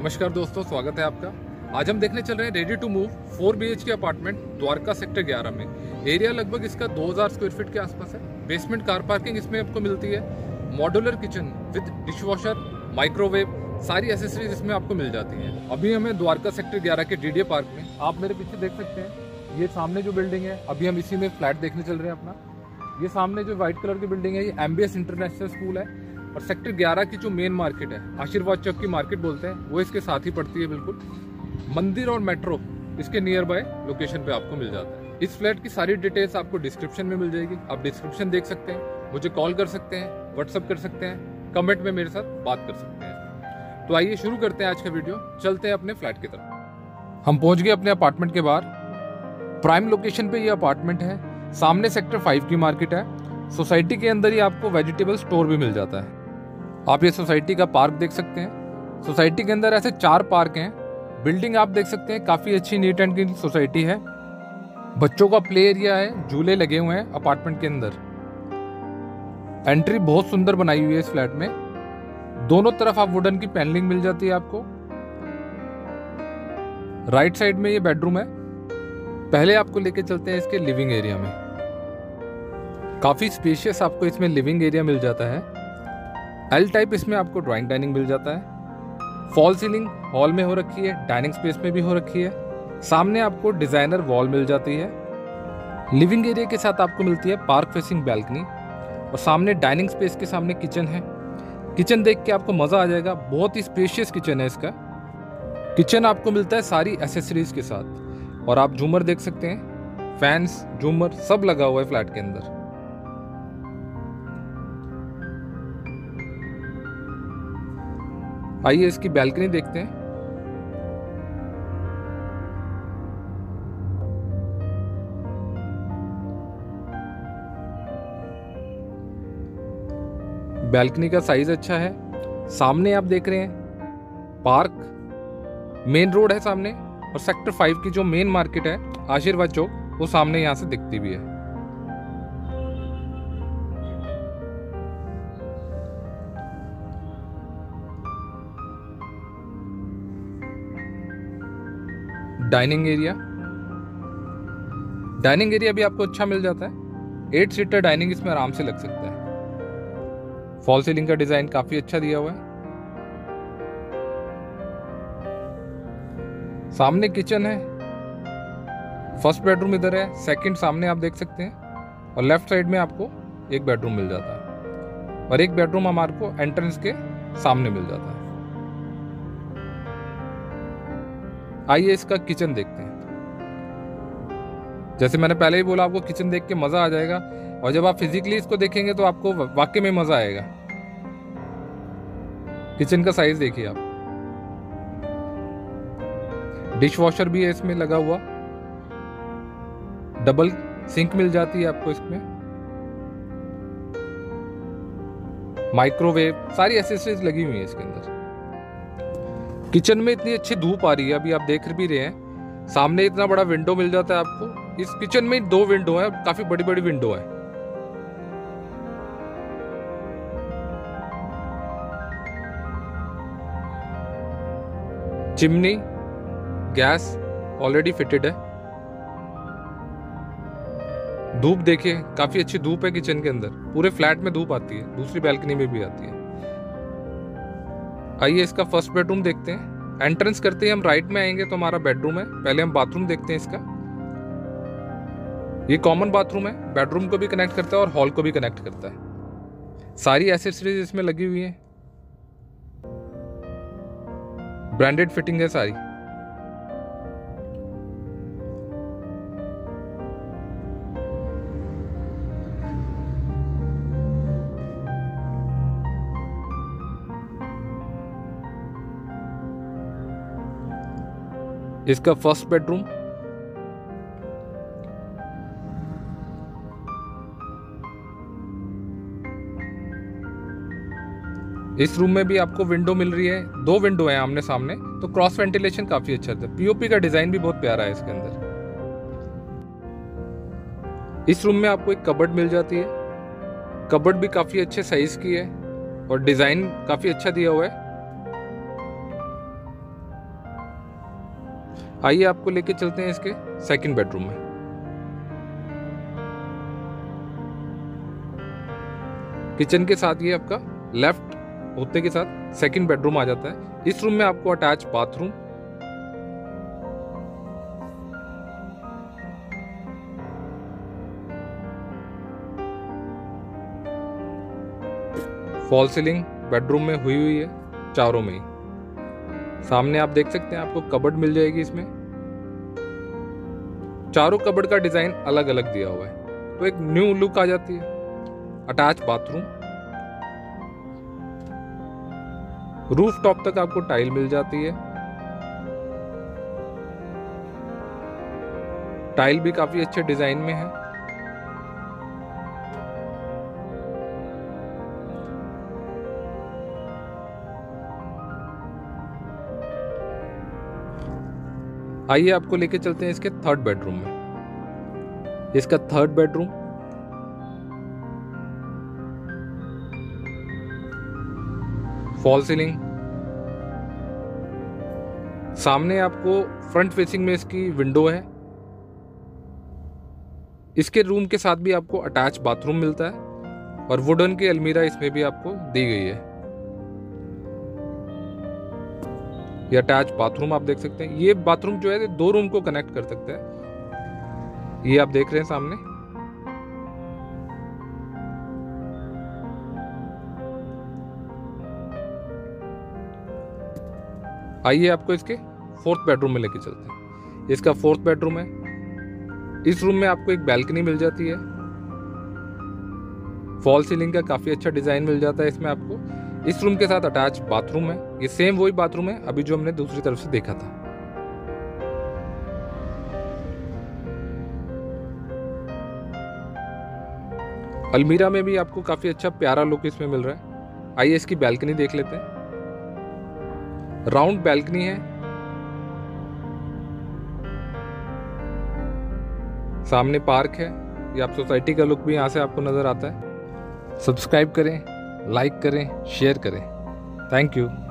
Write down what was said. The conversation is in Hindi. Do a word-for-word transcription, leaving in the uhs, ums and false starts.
नमस्कार दोस्तों, स्वागत है आपका। आज हम देखने चल रहे हैं ready to move four B H K apartment Dwarka sector ग्यारह में। एरिया लगभग इसका दो हज़ार स्क्वायर फीट के आसपास है। बेसमेंट कार पार्किंग इसमें आपको मिलती है। Modular kitchen with dishwasher, microwave, सारी एसेसरीज इसमें आपको मिल जाती हैं। अभी हमें द्वारका सेक्टर ग्यारह के डी डी ए पार्क में, आप मेरे पीछे देख सकते हैं, ये सामने जो बिल्डिंग है, अभी हम इसी में फ्लैट देखने चल रहे हैं अपना। ये सामने जो व्हाइट कलर की बिल्डिंग है, ये एमबीएस इंटरनेशनल स्कूल है। और सेक्टर ग्यारह की जो मेन मार्केट है, आशीर्वाद चौक की मार्केट बोलते हैं, वो इसके साथ ही पड़ती है। बिल्कुल मंदिर और मेट्रो इसके नियर बाय लोकेशन पे आपको मिल जाता है। इस फ्लैट की सारी डिटेल्स आपको डिस्क्रिप्शन में मिल जाएगी। आप डिस्क्रिप्शन देख सकते हैं, मुझे कॉल कर सकते हैं, व्हाट्सअप कर सकते हैं, कमेंट में मेरे साथ बात कर सकते हैं। तो आइए शुरू करते हैं आज का वीडियो। चलते हैं अपने फ्लैट की तरफ। हम पहुंच गए अपने अपार्टमेंट के बाहर। प्राइम लोकेशन पे ये अपार्टमेंट है। सामने सेक्टर फाइव की मार्केट है। सोसाइटी के अंदर ही आपको वेजिटेबल स्टोर भी मिल जाता है। आप ये सोसाइटी का पार्क देख सकते हैं। सोसाइटी के अंदर ऐसे चार पार्क हैं। बिल्डिंग आप देख सकते हैं, काफ़ी अच्छी नीट एंड क्लीन सोसाइटी है। बच्चों का प्ले एरिया है, झूले लगे हुए हैं अपार्टमेंट के अंदर। एंट्री बहुत सुंदर बनाई हुई है इस फ्लैट में। दोनों तरफ आप वुडन की पैनलिंग मिल जाती है आपको। राइट साइड में ये बेडरूम है। पहले आपको लेके चलते हैं इसके लिविंग एरिया में। काफ़ी स्पेशियस आपको इसमें लिविंग एरिया मिल जाता है। एल टाइप इसमें आपको ड्राइंग डाइनिंग मिल जाता है। फॉल सीलिंग हॉल में हो रखी है, डाइनिंग स्पेस में भी हो रखी है। सामने आपको डिजाइनर वॉल मिल जाती है। लिविंग एरिया के साथ आपको मिलती है पार्क फेसिंग बैल्कनी। और सामने डाइनिंग स्पेस के सामने किचन है। किचन देख के आपको मजा आ जाएगा, बहुत ही स्पेशियस किचन है इसका। किचन आपको मिलता है सारी एसेसरीज के साथ। और आप झूमर देख सकते हैं, फैंस, झूमर सब लगा हुआ है फ्लैट के अंदर। आइए इसकी बैल्कनी देखते हैं। बैल्कनी का साइज अच्छा है। सामने आप देख रहे हैं पार्क, मेन रोड है सामने। और सेक्टर फाइव की जो मेन मार्केट है, आशीर्वाद चौक, वो सामने यहां से दिखती भी है। डाइनिंग एरिया डाइनिंग एरिया भी आपको अच्छा मिल जाता है। एट सीटर डाइनिंग इसमें आराम से लग सकता है। फॉल सीलिंग का डिजाइन काफी अच्छा दिया हुआ है। सामने किचन है। फर्स्ट बेडरूम इधर है, सेकंड सामने आप देख सकते हैं। और लेफ्ट साइड में आपको एक बेडरूम मिल जाता है। और एक बेडरूम हमारे को एंट्रेंस के सामने मिल जाता है। आइए इसका किचन देखते हैं। जैसे मैंने पहले ही बोला, आपको किचन देख के मजा आ जाएगा। और जब आप फिजिकली इसको देखेंगे तो आपको वाकई में मजा आएगा। किचन का साइज देखिए आप। डिश वॉशर भी है इसमें लगा हुआ। डबल सिंक मिल जाती है आपको इसमें। माइक्रोवेव, सारी एसेसरीज लगी हुई है इसके अंदर। किचन में इतनी अच्छी धूप आ रही है, अभी आप देख भी रहे हैं। सामने इतना बड़ा विंडो मिल जाता है आपको। इस किचन में दो विंडो है, काफी बड़ी बड़ी विंडो है। चिमनी, गैस ऑलरेडी फिटेड है। धूप देखिए, काफी अच्छी धूप है किचन के अंदर। पूरे फ्लैट में धूप आती है, दूसरी बैल्कनी में भी आती है। आइए इसका फर्स्ट बेडरूम देखते हैं। एंट्रेंस करते ही हम राइट में आएंगे तो हमारा बेडरूम है। पहले हम बाथरूम देखते हैं इसका। ये कॉमन बाथरूम है, बेडरूम को भी कनेक्ट करता है और हॉल को भी कनेक्ट करता है। सारी एसेसरीज इसमें लगी हुई है। ब्रांडेड फिटिंग है सारी। इसका फर्स्ट बेडरूम। इस रूम में भी आपको विंडो मिल रही है। दो विंडो है आमने सामने, तो क्रॉस वेंटिलेशन काफी अच्छा था। पीओपी का डिजाइन भी बहुत प्यारा है इसके अंदर। इस रूम में आपको एक कबर्ड मिल जाती है। कबर्ड भी काफी अच्छे साइज की है और डिजाइन काफी अच्छा दिया हुआ है। आइए आपको लेके चलते हैं इसके सेकंड बेडरूम में। किचन के साथ ये आपका लेफ्ट होते के साथ सेकंड बेडरूम आ जाता है। इस रूम में आपको attach bathroom, fall ceiling bedroom में हुई हुई है चारों में ही। सामने आप देख सकते हैं आपको कबर्ड मिल जाएगी इसमें। चारों कबर्ड का डिजाइन अलग अलग दिया हुआ है, तो एक न्यू लुक आ जाती है। अटैच बाथरूम, रूफ टॉप तक आपको टाइल मिल जाती है। टाइल भी काफी अच्छे डिजाइन में है। आइए आपको लेके चलते हैं इसके थर्ड बेडरूम में। इसका थर्ड बेडरूम फॉल सीलिंग, सामने आपको फ्रंट फेसिंग में इसकी विंडो है। इसके रूम के साथ भी आपको अटैच बाथरूम मिलता है और वुडन की अलमीरा इसमें भी आपको दी गई है। ये अटैच बाथरूम आप देख सकते हैं। ये बाथरूम जो है दो रूम को कनेक्ट कर सकता है। ये आप देख रहे हैं सामने। आइए आपको इसके फोर्थ बेडरूम में लेके चलते हैं। इसका फोर्थ बेडरूम है। इस रूम में आपको एक बैल्कनी मिल जाती है। फॉल सीलिंग का काफी अच्छा डिजाइन मिल जाता है इसमें आपको। इस रूम के साथ अटैच बाथरूम है। ये सेम वही बाथरूम है अभी जो हमने दूसरी तरफ से देखा था। अलमीरा में भी आपको काफी अच्छा प्यारा लुक इसमें मिल रहा है। आइए इसकी बैल्कनी देख लेते हैं। राउंड बैल्कनी है। सामने पार्क है। ये आप सोसाइटी का लुक भी यहाँ से आपको नजर आता है। सब्सक्राइब करें, लाइक करें, शेयर करें। Thank you.